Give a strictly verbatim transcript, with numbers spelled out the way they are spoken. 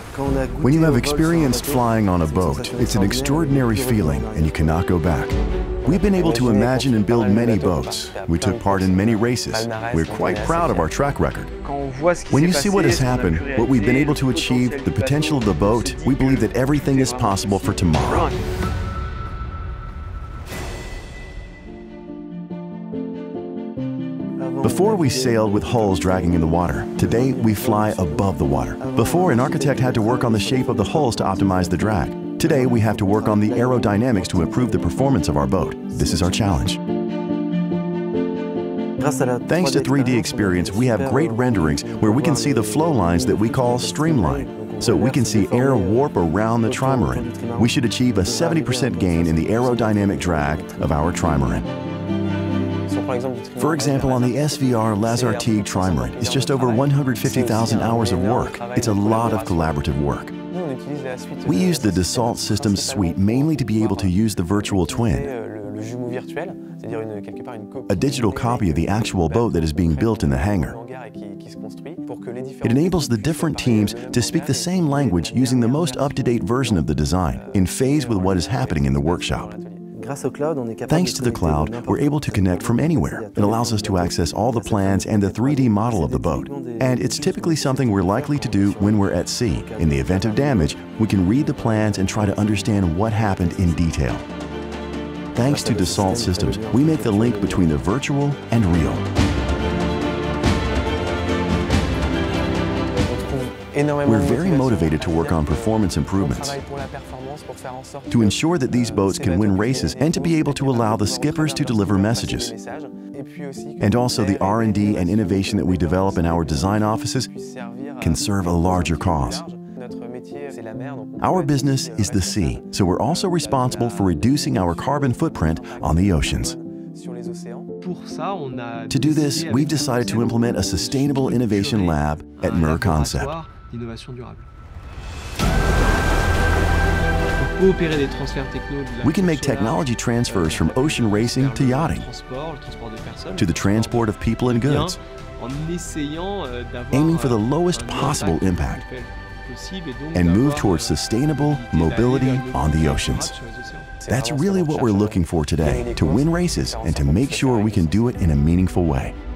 When you have experienced flying on a boat, it's an extraordinary feeling and you cannot go back. We've been able to imagine and build many boats. We took part in many races. We're quite proud of our track record. When you see what has happened, what we've been able to achieve, the potential of the boat, we believe that everything is possible for tomorrow. Before we sailed with hulls dragging in the water. Today, we fly above the water. Before, an architect had to work on the shape of the hulls to optimize the drag. Today, we have to work on the aerodynamics to improve the performance of our boat. This is our challenge. Thanks to three D experience, we have great renderings where we can see the flow lines that we call streamline. So we can see air warp around the trimaran. We should achieve a seventy percent gain in the aerodynamic drag of our trimaran. For example, on the S V R-Lazartigue trimaran, it's just over one hundred fifty thousand hours of work. It's a lot of collaborative work. We use the Dassault Systèmes suite mainly to be able to use the virtual twin, a digital copy of the actual boat that is being built in the hangar. It enables the different teams to speak the same language using the most up-to-date version of the design, in phase with what is happening in the workshop. Thanks to the cloud, we're able to connect from anywhere. It allows us to access all the plans and the three D model of the boat. And it's typically something we're likely to do when we're at sea. In the event of damage, we can read the plans and try to understand what happened in detail. Thanks to Dassault Systèmes, we make the link between the virtual and real. We're very motivated to work on performance improvements, to ensure that these boats can win races and to be able to allow the skippers to deliver messages. And also the R and D and innovation that we develop in our design offices can serve a larger cause. Our business is the sea, so we're also responsible for reducing our carbon footprint on the oceans. To do this, we've decided to implement a sustainable innovation lab at MerConcept. We can make technology transfers from ocean racing to yachting, to the transport of people and goods, aiming for the lowest possible impact, and move towards sustainable mobility on the oceans. That's really what we're looking for today, to win races and to make sure we can do it in a meaningful way.